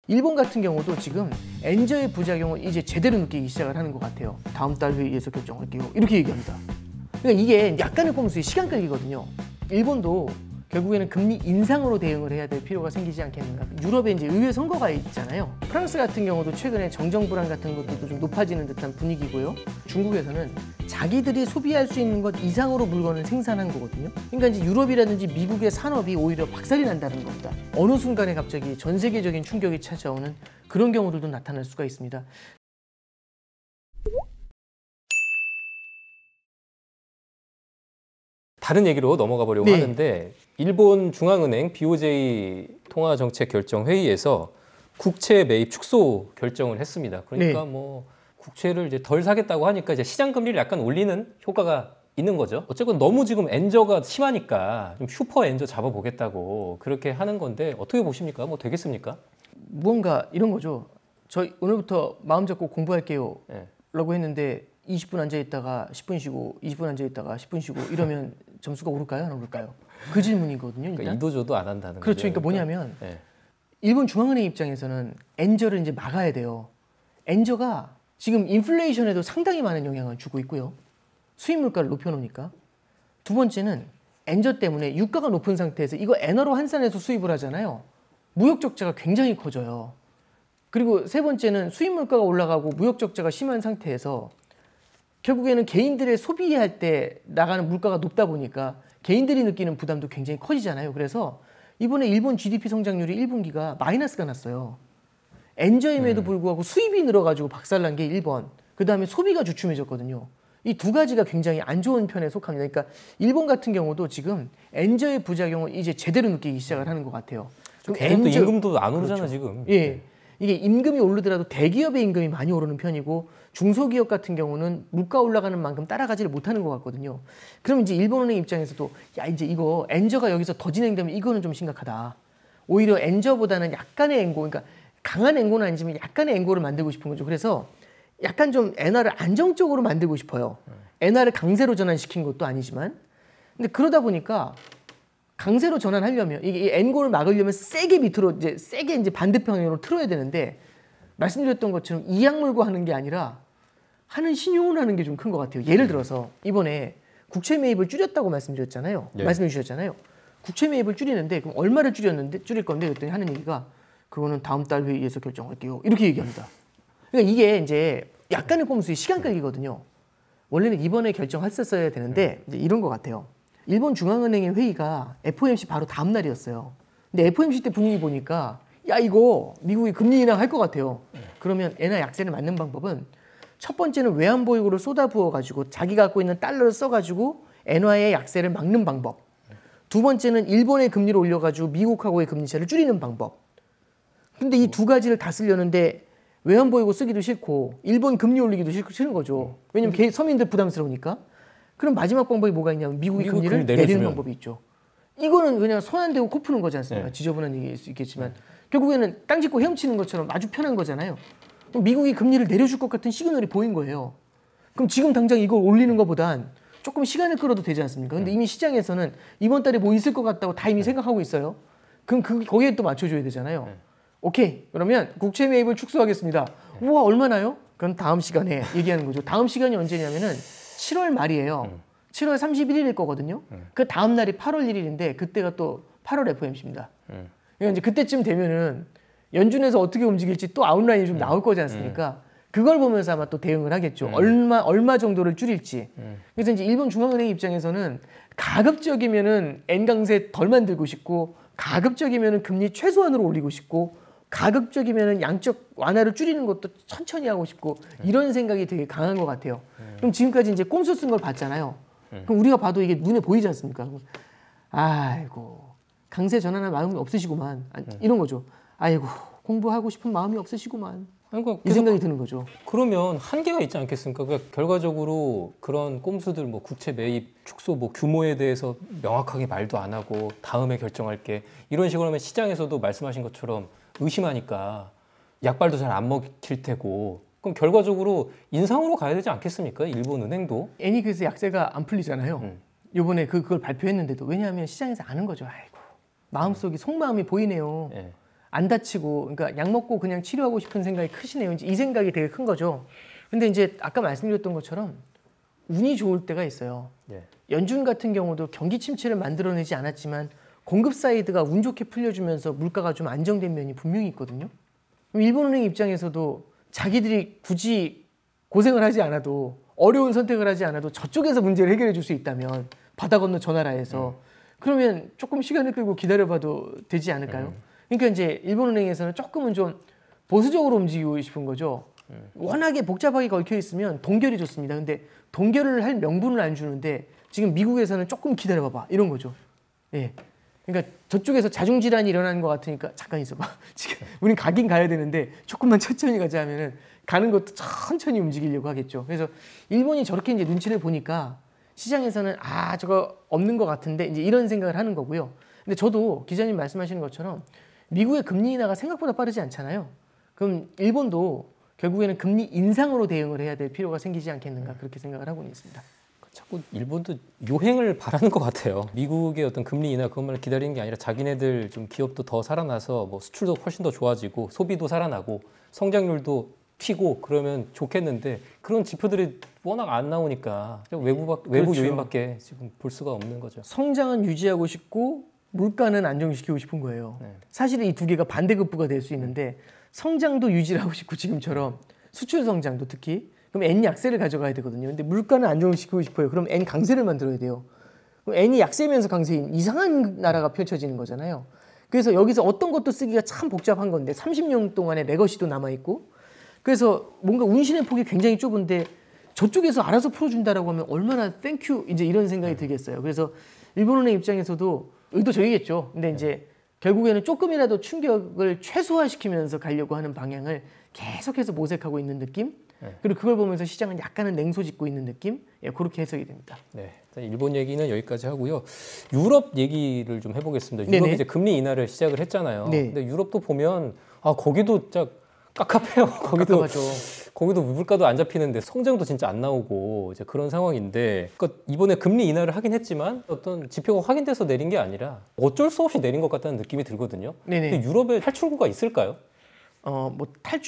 일본 같은 경우도 지금 엔저의 부작용을 이제 제대로 느끼기 시작을 하는 것 같아요. 다음 달 회의에서 결정할게요. 이렇게 얘기합니다. 그러니까 이게 약간의 꼼수에 시간 끌기거든요. 일본도 결국에는 금리 인상으로 대응을 해야 될 필요가 생기지 않겠는가. 유럽에 이제 의회 선거가 있잖아요. 프랑스 같은 경우도 최근에 정정 불안 같은 것도 좀 높아지는 듯한 분위기고요. 중국에서는 자기들이 소비할 수 있는 것 이상으로 물건을 생산한 거거든요. 그러니까 이제 유럽이라든지 미국의 산업이 오히려 박살이 난다는 겁니다. 어느 순간에 갑자기 전 세계적인 충격이 찾아오는 그런 경우들도 나타날 수가 있습니다. 다른 얘기로 넘어가 보려고 하는데 일본 중앙은행 BOJ 통화정책결정회의에서 국채 매입 축소 결정을 했습니다. 그러니까 뭐 국채를 이제 덜 사겠다고 하니까 이제 시장 금리를 약간 올리는 효과가 있는 거죠. 어쨌건 너무 지금 엔저가 심하니까 좀 슈퍼 엔저 잡아보겠다고 그렇게 하는 건데 어떻게 보십니까? 뭐 되겠습니까? 무언가 이런 거죠. 저희 오늘부터 마음 잡고 공부할게요 라고 했는데 20분 앉아있다가 10분 쉬고 20분 앉아있다가 10분 쉬고 이러면 점수가 오를까요? 안 오를까요? 그 질문이거든요. 그러니까 이도저도 안 한다는 그렇죠. 거죠. 그러니까 뭐냐면 일본 중앙은행 입장에서는 엔저를 이제 막아야 돼요. 엔저가 지금 인플레이션에도 상당히 많은 영향을 주고 있고요. 수입 물가를 높여놓으니까. 두 번째는 엔저 때문에 유가가 높은 상태에서 이거 엔화로 환산해서 수입을 하잖아요. 무역 적자가 굉장히 커져요. 그리고 세 번째는 수입 물가가 올라가고 무역 적자가 심한 상태에서 결국에는 개인들의 소비할 때 나가는 물가가 높다 보니까 개인들이 느끼는 부담도 굉장히 커지잖아요. 그래서 이번에 일본 GDP 성장률이 1분기가 마이너스가 났어요. 엔저임에도 불구하고 수입이 늘어가지고 박살난 게 1번. 그 다음에 소비가 주춤해졌거든요. 이 두 가지가 굉장히 안 좋은 편에 속합니다. 그러니까 일본 같은 경우도 지금 엔저의 부작용을 이제 제대로 느끼기 시작을 하는 것 같아요. 걔는 또 임금도 안 오르잖아 지금. 예. 이게 임금이 오르더라도 대기업의 임금이 많이 오르는 편이고 중소기업 같은 경우는 물가 올라가는 만큼 따라가지를 못하는 것 같거든요. 그럼 이제 일본은행 입장에서도 야 이제 이거 엔저가 여기서 더 진행되면 이거는 좀 심각하다. 오히려 엔저보다는 약간의 엔고, 그러니까 강한 엔고는 아니지만 약간의 엔고를 만들고 싶은 거죠. 그래서 약간 좀 엔화를 안정적으로 만들고 싶어요. 엔화를 강세로 전환시킨 것도 아니지만. 근데 그러다 보니까 강세로 전환하려면 이게 엔고를 막으려면 세게 밑으로 이제 반대편으로 틀어야 되는데 말씀드렸던 것처럼 이악물고 하는 게 아니라 하는 신용을 하는 게 좀 큰 것 같아요. 예를 들어서 이번에 국채 매입을 줄였다고 말씀드렸잖아요. 말씀해 주셨잖아요. 국채 매입을 줄이는데 그럼 얼마를 줄일 건데 그랬더니 하는 얘기가 그거는 다음 달 회의에서 결정할게요. 이렇게 얘기합니다. 그러니까 이게 이제 약간의 꼼수에 시간 끌기거든요. 원래는 이번에 결정했었어야 되는데 이제 이런 것 같아요. 일본 중앙은행의 회의가 FOMC 바로 다음 날이었어요. 근데 FOMC 때 분위기 보니까 야 이거 미국이 금리 인하할 것 같아요. 그러면 엔화 약세를 막는 방법은 첫 번째는 외환 보유고를 쏟아부어 가지고 자기가 갖고 있는 달러를 써가지고 엔화의 약세를 막는 방법. 두 번째는 일본의 금리를 올려가지고 미국하고의 금리 차를 줄이는 방법. 근데 이 두 가지를 다 쓰려는데 외환 보유고 쓰기도 싫고 일본 금리 올리기도 싫은 거죠. 왜냐면 서민들 부담스러우니까. 그럼 마지막 방법이 뭐가 있냐면 미국이 금리를 내리는 방법이 있죠. 이거는 그냥 손 안 대고 코 푸는 거지 않습니까? 지저분한 얘기일 수 있겠지만 결국에는 땅 짚고 헤엄치는 것처럼 아주 편한 거잖아요. 그럼 미국이 금리를 내려줄 것 같은 시그널이 보인 거예요. 그럼 지금 당장 이걸 올리는 것보단 조금 시간을 끌어도 되지 않습니까? 근데 이미 시장에서는 이번 달에 뭐 있을 것 같다고 다 이미 생각하고 있어요. 그럼 거기에 또 맞춰줘야 되잖아요. 오케이, 그러면 국채 매입을 축소하겠습니다. 우와, 얼마나요? 그건 다음 시간에 얘기하는 거죠. 다음 시간이 언제냐면은 7월 말이에요. 7월 31일일 거거든요. 그 다음 날이 8월 1일인데 그때가 또 8월 FOMC입니다. 그러니까 이제 그때쯤 되면은 연준에서 어떻게 움직일지 또 아웃라인이 좀 나올 거지 않습니까? 그걸 보면서 아마 또 대응을 하겠죠. 얼마 정도를 줄일지. 그래서 이제 일본 중앙은행 입장에서는 가급적이면은 N 강세 덜 만들고 싶고, 가급적이면은 금리 최소한으로 올리고 싶고, 가급적이면은 양적 완화를 줄이는 것도 천천히 하고 싶고, 이런 생각이 되게 강한 것 같아요. 그럼 지금까지 이제 꼼수 쓴 걸 봤잖아요. 그럼 우리가 봐도 이게 눈에 보이지 않습니까? 아이고, 강세 전환할 마음이 없으시구만. 이런 거죠. 아이고, 공부하고 싶은 마음이 없으시구만. 그러니까 이 생각이 드는 거죠. 그러면 한계가 있지 않겠습니까? 그러니까 결과적으로 그런 꼼수들, 뭐 국채 매입 축소, 뭐 규모에 대해서 명확하게 말도 안 하고 다음에 결정할게, 이런 식으로 하면 시장에서도 말씀하신 것처럼 의심하니까 약발도 잘 안 먹힐 테고, 그럼 결과적으로 인상으로 가야 되지 않겠습니까? 일본 은행도. 애니 그래서 약세가 안 풀리잖아요. 이번에 그걸 발표했는데도. 왜냐하면 시장에서 아는 거죠. 아이고, 마음속이 속마음이 보이네요. 안 다치고 그러니까 약 먹고 그냥 치료하고 싶은 생각이 크시네요. 이제 이 생각이 되게 큰 거죠. 근데 이제 아까 말씀드렸던 것처럼 운이 좋을 때가 있어요. 예. 연준 같은 경우도 경기 침체를 만들어내지 않았지만 공급 사이드가 운 좋게 풀려주면서 물가가 좀 안정된 면이 분명히 있거든요. 일본은행 입장에서도 자기들이 굳이 고생을 하지 않아도 어려운 선택을 하지 않아도 저쪽에서 문제를 해결해 줄 수 있다면 바다 건너 저 나라에서 그러면 조금 시간을 끌고 기다려봐도 되지 않을까요? 그러니까 이제 일본은행에서는 조금은 좀 보수적으로 움직이고 싶은 거죠. 워낙에 복잡하게 얽혀 있으면 동결이 좋습니다. 근데 동결을 할 명분을 안 주는데 지금 미국에서는 조금 기다려봐봐 이런 거죠. 예. 그러니까 저쪽에서 자중질환이 일어나는 것 같으니까 잠깐 있어봐. 지금 우린 가긴 가야 되는데 조금만 천천히 가자 하면은 가는 것도 천천히 움직이려고 하겠죠. 그래서 일본이 저렇게 이제 눈치를 보니까 시장에서는 아 저거 없는 것 같은데 이제 이런 생각을 하는 거고요. 근데 저도 기자님 말씀하시는 것처럼 미국의 금리 인하가 생각보다 빠르지 않잖아요. 그럼 일본도 결국에는 금리 인상으로 대응을 해야 될 필요가 생기지 않겠는가 그렇게 생각을 하고는 있습니다. 자꾸 일본도 요행을 바라는 것 같아요. 미국의 어떤 금리 인하 그것만을 기다리는 게 아니라 자기네들 좀 기업도 더 살아나서 뭐 수출도 훨씬 더 좋아지고 소비도 살아나고 성장률도 튀고 그러면 좋겠는데 그런 지표들이 워낙 안 나오니까 외부 그렇죠. 요인밖에 지금 볼 수가 없는 거죠. 성장은 유지하고 싶고 물가는 안정시키고 싶은 거예요. 네. 사실은 이 두 개가 반대급부가 될 수 있는데 성장도 유지를 하고 싶고 지금처럼 수출 성장도 특히 그럼 N 약세를 가져가야 되거든요. 근데 물가는 안정시키고 싶어요. 그럼 N 강세를 만들어야 돼요. 그럼 N이 약세면서 강세인 이상한 나라가 펼쳐지는 거잖아요. 그래서 여기서 어떤 것도 쓰기가 참 복잡한 건데 30년 동안의 레거시도 남아있고 그래서 뭔가 운신의 폭이 굉장히 좁은데 저쪽에서 알아서 풀어준다라고 하면 얼마나 땡큐 이제 이런 생각이 들겠어요. 그래서 일본은행 입장에서도 의도 저기겠죠. 근데 이제 결국에는 조금이라도 충격을 최소화시키면서 가려고 하는 방향을 계속해서 모색하고 있는 느낌. 그리고 그걸 보면서 시장은 약간은 냉소짓고 있는 느낌. 예, 그렇게 해석이 됩니다. 네, 일본 얘기는 여기까지 하고요. 유럽 얘기를 좀 해보겠습니다. 유럽이 네네. 이제 금리 인하를 시작을 했잖아요. 네. 근데 유럽도 보면 아 거기도 진짜 깝깝해요. 깝깝하죠. 거기도 물가도 안 잡히는데 성장도 진짜 안 나오고 이제 그런 상황인데 그러니까 이번에 금리 인하를 하긴 했지만 어떤 지표가 확인돼서 내린 게 아니라 어쩔 수 없이 내린 것 같다는 느낌이 들거든요. 네네. 근데 유럽에 탈출구가 있을까요? 뭐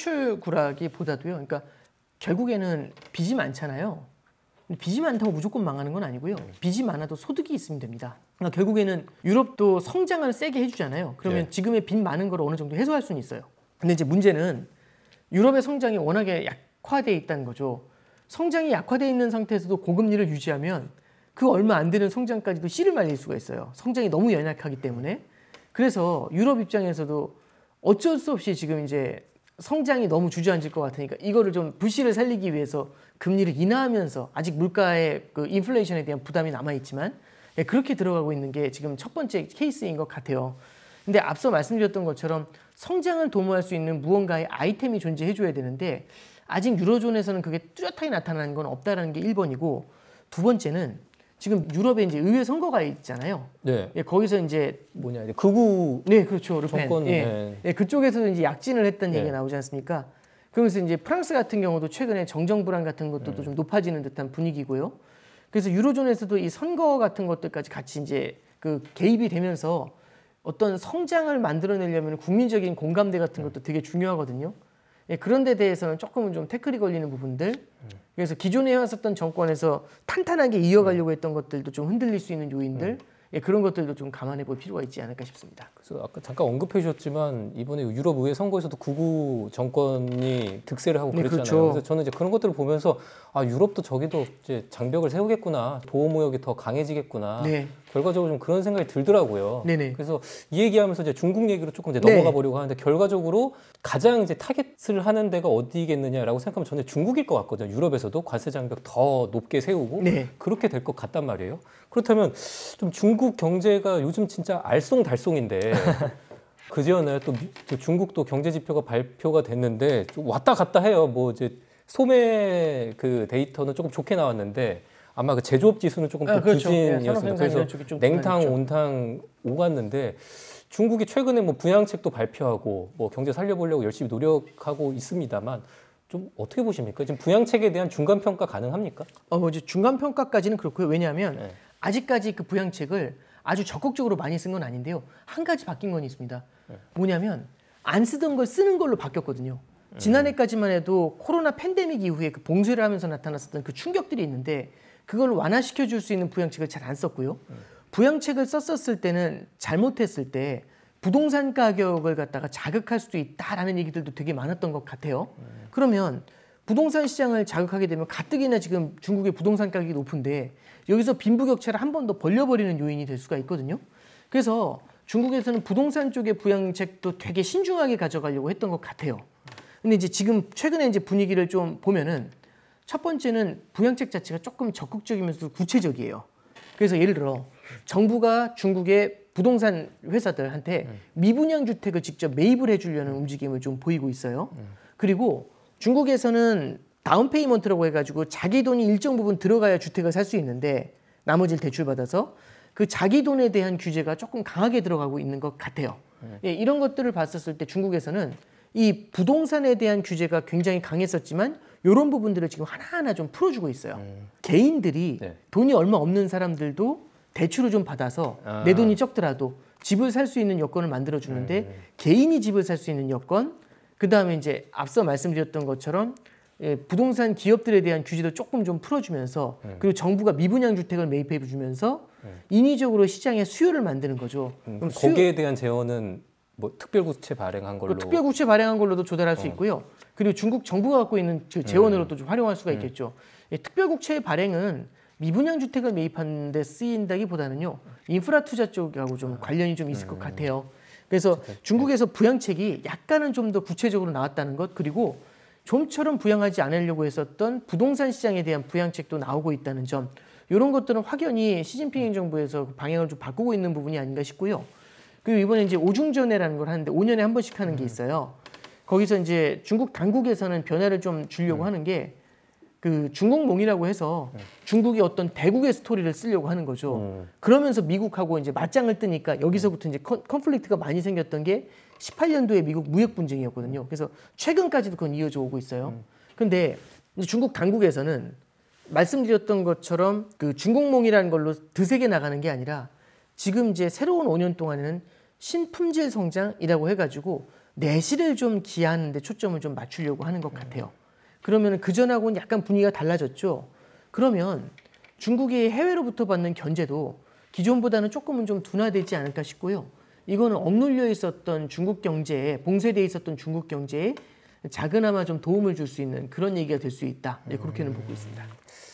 탈출구라기보다도요. 그러니까 결국에는 빚이 많잖아요. 빚이 많다고 무조건 망하는 건 아니고요. 빚이 많아도 소득이 있으면 됩니다. 그러니까 결국에는 유럽도 성장을 세게 해주잖아요. 그러면 네. 지금의 빚 많은 걸 어느 정도 해소할 수는 있어요. 근데 이제 문제는 유럽의 성장이 워낙에 약화돼 있다는 거죠. 성장이 약화돼 있는 상태에서도 고금리를 유지하면 그 얼마 안 되는 성장까지도 씨를 말릴 수가 있어요. 성장이 너무 연약하기 때문에. 그래서 유럽 입장에서도 어쩔 수 없이 지금 이제 성장이 너무 주저앉을 것 같으니까 이거를 좀 불씨를 살리기 위해서 금리를 인하하면서 아직 물가의 그 인플레이션에 대한 부담이 남아있지만 예, 그렇게 들어가고 있는 게 지금 첫 번째 케이스인 것 같아요. 근데 앞서 말씀드렸던 것처럼 성장을 도모할 수 있는 무언가의 아이템이 존재해줘야 되는데 아직 유로존에서는 그게 뚜렷하게 나타나는 건 없다라는 게 1번이고 두 번째는 지금 유럽에 이제 의회 선거가 있잖아요. 네. 예, 거기서 이제 뭐냐 이제 극우 네, 그렇죠. 르펜. 정권. 예. 네. 예, 그쪽에서도 이제 약진을 했던 네. 얘기가 나오지 않습니까? 그러면서 이제 프랑스 같은 경우도 최근에 정정 불안 같은 것도 좀 높아지는 듯한 분위기고요. 그래서 유로존에서도 이 선거 같은 것들까지 같이 이제 그 개입이 되면서 어떤 성장을 만들어내려면 국민적인 공감대 같은 것도 되게 중요하거든요. 예, 그런 데 대해서는 조금은 좀 태클이 걸리는 부분들. 그래서 기존에 해왔었던 정권에서 탄탄하게 이어가려고 했던 것들도 좀 흔들릴 수 있는 요인들. 예, 그런 것들도 좀 감안해 볼 필요가 있지 않을까 싶습니다. 그래서 아까 잠깐 언급해 주셨지만 이번에 유럽 의회 선거에서도 극우 정권이 득세를 하고 네, 그랬잖아요. 그렇죠. 그래서 저는 이제 그런 것들을 보면서 아 유럽도 저기도 이제 장벽을 세우겠구나, 보호무역이 더 강해지겠구나. 네. 결과적으로 좀 그런 생각이 들더라고요. 네네. 그래서 이 얘기하면서 이제 중국 얘기로 조금 이제 네. 넘어가 보려고 하는데 결과적으로 가장 이제 타겟을 하는 데가 어디겠느냐라고 생각하면 저는 중국일 것 같거든요. 유럽에서도 관세 장벽 더 높게 세우고 네. 그렇게 될 것 같단 말이에요. 그렇다면 좀 중국 경제가 요즘 진짜 알쏭달쏭인데 그전에 또 중국도 경제 지표가 발표가 됐는데 좀 왔다 갔다 해요. 뭐 이제 소매 그 데이터는 조금 좋게 나왔는데 아마 그 제조업 지수는 조금 또 그렇죠. 부진이었습니다. 그래서 냉탕, 온탕 오갔는데 중국이 최근에 뭐 부양책도 발표하고 뭐 경제 살려보려고 열심히 노력하고 있습니다만 좀 어떻게 보십니까? 지금 부양책에 대한 중간 평가 가능합니까? 이제 중간 평가까지는 그렇고요. 왜냐하면 네. 아직까지 그 부양책을 아주 적극적으로 많이 쓴 건 아닌데요. 한 가지 바뀐 건 있습니다. 뭐냐면 안 쓰던 걸 쓰는 걸로 바뀌었거든요. 지난해까지만 해도 코로나 팬데믹 이후에 그 봉쇄를 하면서 나타났었던 그 충격들이 있는데 그걸 완화시켜 줄 수 있는 부양책을 잘 안 썼고요. 부양책을 썼었을 때는 잘못했을 때 부동산 가격을 갖다가 자극할 수도 있다라는 얘기들도 되게 많았던 것 같아요. 그러면 부동산 시장을 자극하게 되면 가뜩이나 지금 중국의 부동산 가격이 높은데 여기서 빈부격차를 한 번 더 벌려버리는 요인이 될 수가 있거든요. 그래서 중국에서는 부동산 쪽의 부양책도 되게 신중하게 가져가려고 했던 것 같아요. 근데 이제 지금 최근에 이제 분위기를 좀 보면은 첫 번째는 부양책 자체가 조금 적극적이면서 구체적이에요. 그래서 예를 들어 정부가 중국의 부동산 회사들한테 미분양 주택을 직접 매입을 해주려는 움직임을 좀 보이고 있어요. 그리고 중국에서는 다운페이먼트라고 해가지고 자기 돈이 일정 부분 들어가야 주택을 살 수 있는데 나머지를 대출받아서 그 자기 돈에 대한 규제가 조금 강하게 들어가고 있는 것 같아요. 예, 이런 것들을 봤었을 때 중국에서는 이 부동산에 대한 규제가 굉장히 강했었지만 이런 부분들을 지금 하나하나 좀 풀어주고 있어요. 개인들이 네. 돈이 얼마 없는 사람들도 대출을 좀 받아서 내 돈이 적더라도 집을 살 수 있는 여건을 만들어 주는데 개인이 집을 살 수 있는 여건, 그 다음에 이제 앞서 말씀드렸던 것처럼 예, 부동산 기업들에 대한 규제도 조금 좀 풀어주면서 그리고 정부가 미분양 주택을 매입해 주면서 인위적으로 시장에 수요를 만드는 거죠. 그럼 거기에 대한 제어는 뭐 특별구체 발행한 걸로. 특별구체 발행한 걸로도 조달할 수 있고요. 그리고 중국 정부가 갖고 있는 재원으로도 좀 활용할 수가 있겠죠. 예, 특별국채 발행은 미분양 주택을 매입하는 데 쓰인다기보다는요. 인프라 투자 쪽하고 좀 관련이 좀 있을 것 같아요. 그래서 중국에서 부양책이 약간은 좀 더 구체적으로 나왔다는 것, 그리고 좀처럼 부양하지 않으려고 했었던 부동산 시장에 대한 부양책도 나오고 있다는 점, 이런 것들은 확연히 시진핑 행정부에서 방향을 좀 바꾸고 있는 부분이 아닌가 싶고요. 그리고 이번에 이제 오중전회라는 걸 하는데 5년에 한 번씩 하는 게 있어요. 거기서 이제 중국 당국에서는 변화를 좀 주려고 하는 게 그 중국몽이라고 해서 중국이 어떤 대국의 스토리를 쓰려고 하는 거죠. 그러면서 미국하고 이제 맞짱을 뜨니까 여기서부터 이제 컨플릭트가 많이 생겼던 게 18년도에 미국 무역 분쟁이었거든요. 그래서 최근까지도 그건 이어져 오고 있어요. 근데 이제 중국 당국에서는 말씀드렸던 것처럼 그 중국몽이라는 걸로 드세게 나가는 게 아니라 지금 이제 새로운 5년 동안에는 신품질 성장이라고 해가지고 내실을 좀 기하는 데 초점을 좀 맞추려고 하는 것 같아요. 그러면 그전하고는 약간 분위기가 달라졌죠. 그러면 중국이 해외로부터 받는 견제도 기존보다는 조금은 좀 둔화되지 않을까 싶고요. 이거는 억눌려 있었던 중국 경제에, 봉쇄돼 있었던 중국 경제에 작은아마 좀 도움을 줄 수 있는 그런 얘기가 될 수 있다. 그렇게는 보고 있습니다.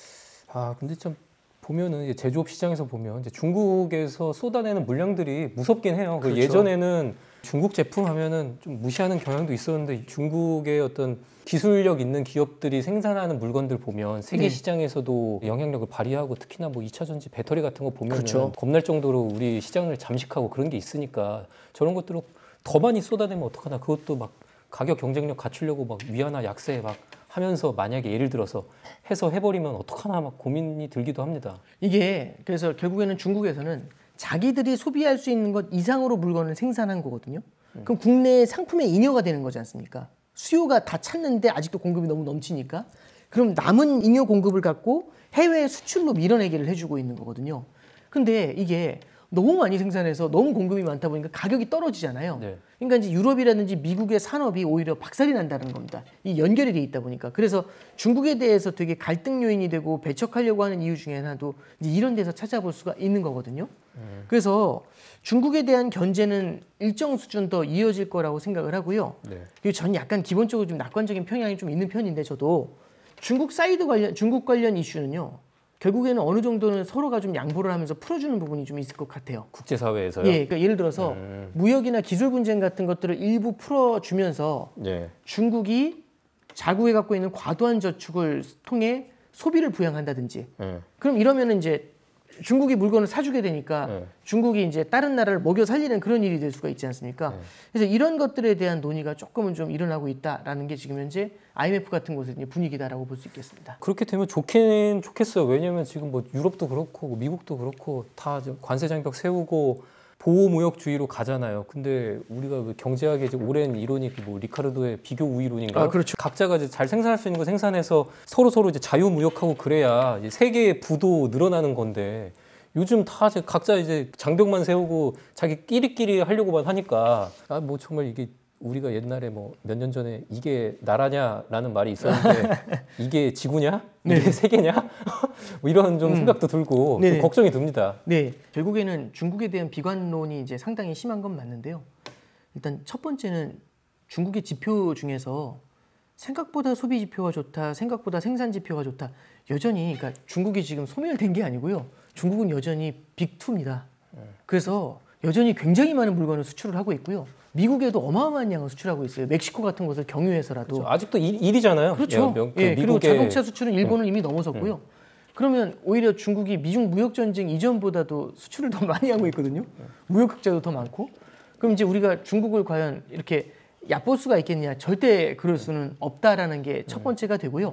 아, 근데 좀 보면은 이제 제조업 시장에서 보면 이제 중국에서 쏟아내는 물량들이 무섭긴 해요. 그렇죠. 예전에는 중국 제품 하면은 좀 무시하는 경향도 있었는데 중국의 어떤 기술력 있는 기업들이 생산하는 물건들 보면 세계 시장에서도 영향력을 발휘하고 특히나 뭐 2차 전지 배터리 같은 거 보면은 그렇죠. 겁날 정도로 우리 시장을 잠식하고 그런 게 있으니까 저런 것들을 더 많이 쏟아내면 어떡하나. 그것도 막 가격 경쟁력 갖추려고 막 위안화 약세 막 하면서 만약에 예를 들어서 해서 해버리면 어떡하나 막 고민이 들기도 합니다. 이게 그래서 결국에는 중국에서는 자기들이 소비할 수 있는 것 이상으로 물건을 생산한 거거든요. 그럼 국내의 상품의 잉여가 되는 거지 않습니까? 수요가 다 찼는데 아직도 공급이 너무 넘치니까 그럼 남은 잉여 공급을 갖고 해외 수출로 밀어내기를 해주고 있는 거거든요. 근데 이게 너무 많이 생산해서 너무 공급이 많다 보니까 가격이 떨어지잖아요. 네. 그러니까 이제 유럽이라든지 미국의 산업이 오히려 박살이 난다는 겁니다. 이 연결이 돼 있다 보니까. 그래서 중국에 대해서 되게 갈등 요인이 되고 배척하려고 하는 이유 중에 하나도 이제 이런 데서 찾아볼 수가 있는 거거든요. 그래서 중국에 대한 견제는 일정 수준 더 이어질 거라고 생각을 하고요. 네. 그리고 저는 약간 기본적으로 좀 낙관적인 평향이 좀 있는 편인데 저도 중국 관련 이슈는요. 결국에는 어느 정도는 서로가 좀 양보를 하면서 풀어주는 부분이 좀 있을 것 같아요. 국제사회에서요? 예, 그러니까 예를 들어서 무역이나 기술 분쟁 같은 것들을 일부 풀어주면서 중국이 자국에 갖고 있는 과도한 저축을 통해 소비를 부양한다든지. 그럼 이러면은 이제 중국이 물건을 사주게 되니까 중국이 이제 다른 나라를 먹여 살리는 그런 일이 될 수가 있지 않습니까? 그래서 이런 것들에 대한 논의가 조금은 좀 일어나고 있다라는 게 지금 현재 IMF 같은 곳의 분위기다라고 볼 수 있겠습니다. 그렇게 되면 좋긴 좋겠어요. 왜냐하면 지금 뭐 유럽도 그렇고 미국도 그렇고 다 관세 장벽 세우고 보호무역주의로 가잖아요. 근데 우리가 그 경제학의 이제 오랜 이론이 뭐 리카르도의 비교 우이론인가요? 아, 그렇죠. 각자가 이제 잘 생산할 수 있는 거 생산해서 서로 이제 자유무역하고 그래야 이제 세계의 부도 늘어나는 건데 요즘 다 각자 이제 장벽만 세우고 자기 끼리끼리 하려고만 하니까 뭐 정말 이게 우리가 옛날에 뭐 몇 년 전에 이게 나라냐라는 말이 있었는데 이게 지구냐? 이게 네. 세계냐? 뭐 이런 좀 생각도 들고 좀 걱정이 듭니다. 네, 결국에는 중국에 대한 비관론이 이제 상당히 심한 건 맞는데요. 일단 첫 번째는 중국의 지표 중에서 생각보다 소비 지표가 좋다, 생각보다 생산 지표가 좋다. 여전히 그러니까 중국이 지금 소멸된 게 아니고요. 중국은 여전히 빅2입니다. 그래서 여전히 굉장히 많은 물건을 수출을 하고 있고요. 미국에도 어마어마한 양을 수출하고 있어요. 멕시코 같은 곳을 경유해서라도. 그렇죠. 아직도 1위잖아요. 그렇죠. 예, 그리고 자동차 수출은 일본을 이미 넘어섰고요. 그러면 오히려 중국이 미중 무역 전쟁 이전보다도 수출을 더 많이 하고 있거든요. 무역 흑자도 더 많고. 그럼 이제 우리가 중국을 과연 이렇게 얕볼 수가 있겠냐? 절대 그럴 수는 없다라는 게 첫 번째가 되고요.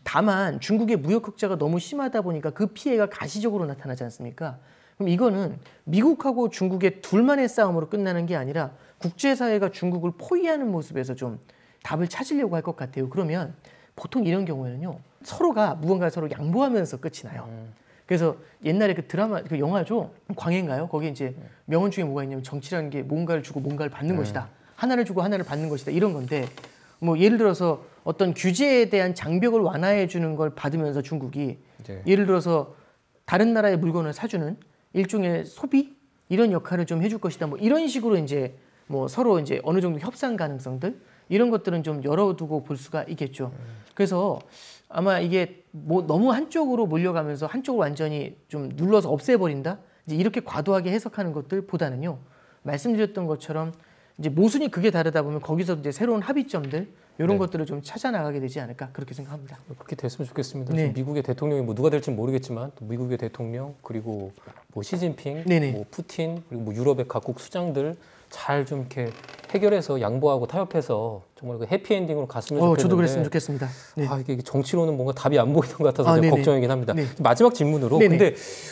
다만 중국의 무역 흑자가 너무 심하다 보니까 그 피해가 가시적으로 나타나지 않습니까? 그럼 이거는 미국하고 중국의 둘만의 싸움으로 끝나는 게 아니라 국제사회가 중국을 포위하는 모습에서 좀 답을 찾으려고 할 것 같아요. 그러면 보통 이런 경우에는요. 서로가 무언가 서로 양보하면서 끝이 나요. 그래서 옛날에 그 드라마, 그 영화죠. 광해인가요? 거기 이제 명언 중에 뭐가 있냐면 정치라는 게 뭔가를 주고 뭔가를 받는 것이다. 하나를 주고 하나를 받는 것이다. 이런 건데 뭐 예를 들어서 어떤 규제에 대한 장벽을 완화해 주는 걸 받으면서 중국이 예를 들어서 다른 나라의 물건을 사주는 일종의 소비 이런 역할을 좀 해줄 것이다. 뭐 이런 식으로 이제 뭐 서로 이제 어느 정도 협상 가능성들 이런 것들은 좀 열어두고 볼 수가 있겠죠. 그래서 아마 이게 뭐 너무 한쪽으로 몰려가면서 한쪽을 완전히 좀 눌러서 없애버린다. 이제 이렇게 과도하게 해석하는 것들보다는요. 말씀드렸던 것처럼 이제 모순이 그게 다르다 보면 거기서 이제 새로운 합의점들 이런 것들을 좀 찾아 나가게 되지 않을까 그렇게 생각합니다. 그렇게 됐으면 좋겠습니다. 지금 미국의 대통령이 뭐 누가 될지는 모르겠지만 또 미국의 대통령 그리고 뭐 시진핑, 뭐 푸틴 그리고 뭐 유럽의 각국 수장들 잘 좀 이렇게 해결해서 양보하고 타협해서 정말 그 해피엔딩으로 갔으면 좋겠는데. 저도 그랬으면 좋겠습니다. 아, 이게 정치로는 뭔가 답이 안 보이는 것 같아서 걱정이긴 합니다. 마지막 질문으로. 근데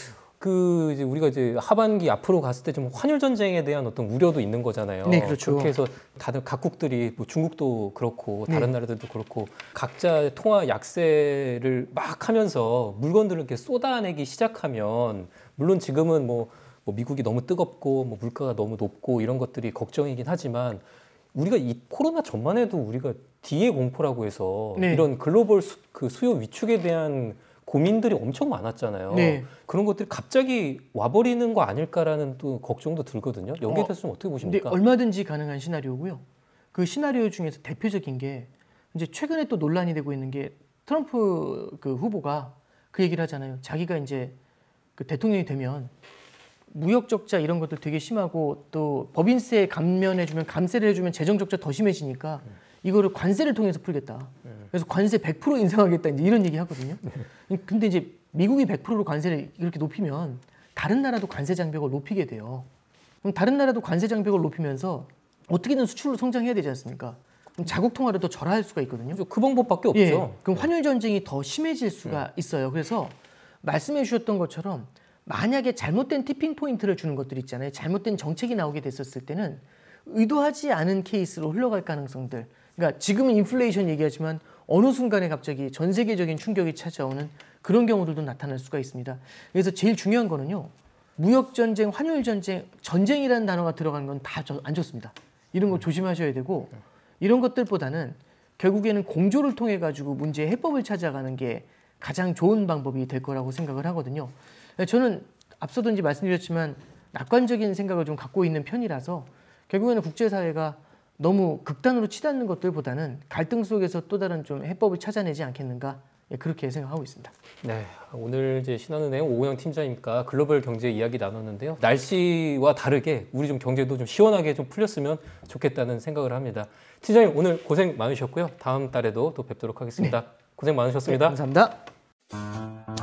그 이제 우리가 이제 하반기 앞으로 갔을 때 좀 환율 전쟁에 대한 어떤 우려도 있는 거잖아요. 네, 그렇죠. 그렇게 해서 다들 각국들이 뭐 중국도 그렇고 다른 나라들도 그렇고 각자 통화 약세를 막 하면서 물건들을 이렇게 쏟아내기 시작하면 물론 지금은 뭐 미국이 너무 뜨겁고 뭐 물가가 너무 높고 이런 것들이 걱정이긴 하지만 우리가 이 코로나 전만 해도 우리가 D의 공포라고 해서 이런 글로벌 수요 위축에 대한 고민들이 엄청 많았잖아요. 그런 것들이 갑자기 와버리는 거 아닐까라는 또 걱정도 들거든요. 여기에 대해서 좀 어떻게 보십니까? 얼마든지 가능한 시나리오고요. 그 시나리오 중에서 대표적인 게 이제 최근에 또 논란이 되고 있는 게 트럼프 그 후보가 그 얘기를 하잖아요. 자기가 이제 그 대통령이 되면 무역 적자 이런 것들 되게 심하고 또 법인세 감면해주면 감세를 해주면 재정 적자 더 심해지니까 이거를 관세를 통해서 풀겠다. 그래서 관세 100% 인상하겠다 이제 이런 얘기 하거든요. 근데 이제 미국이 100%로 관세를 이렇게 높이면 다른 나라도 관세 장벽을 높이게 돼요. 그럼 다른 나라도 관세 장벽을 높이면서 어떻게든 수출로 성장해야 되지 않습니까? 그럼 자국 통화를 더 절하할 수가 있거든요. 그 방법밖에 없죠. 그럼 환율 전쟁이 더 심해질 수가 있어요. 그래서 말씀해 주셨던 것처럼 만약에 잘못된 티핑 포인트를 주는 것들 있잖아요. 잘못된 정책이 나오게 됐었을 때는 의도하지 않은 케이스로 흘러갈 가능성들. 그러니까 지금은 인플레이션 얘기하지만 어느 순간에 갑자기 전 세계적인 충격이 찾아오는 그런 경우들도 나타날 수가 있습니다. 그래서 제일 중요한 거는요. 무역 전쟁, 환율 전쟁, 전쟁이라는 단어가 들어가는 건 다 안 좋습니다. 이런 거 조심하셔야 되고 이런 것들보다는 결국에는 공조를 통해 가지고 문제의 해법을 찾아가는 게 가장 좋은 방법이 될 거라고 생각을 하거든요. 저는 앞서도 이제 말씀드렸지만 낙관적인 생각을 좀 갖고 있는 편이라서 결국에는 국제사회가 너무 극단으로 치닫는 것들보다는 갈등 속에서 또 다른 좀 해법을 찾아내지 않겠는가 그렇게 생각하고 있습니다. 네, 오늘 이제 신한은행 오호영 팀장님과 글로벌 경제 이야기 나눴는데요. 날씨와 다르게 우리 좀 경제도 좀 시원하게 좀 풀렸으면 좋겠다는 생각을 합니다. 팀장님 오늘 고생 많으셨고요. 다음 달에도 또 뵙도록 하겠습니다. 고생 많으셨습니다. 감사합니다.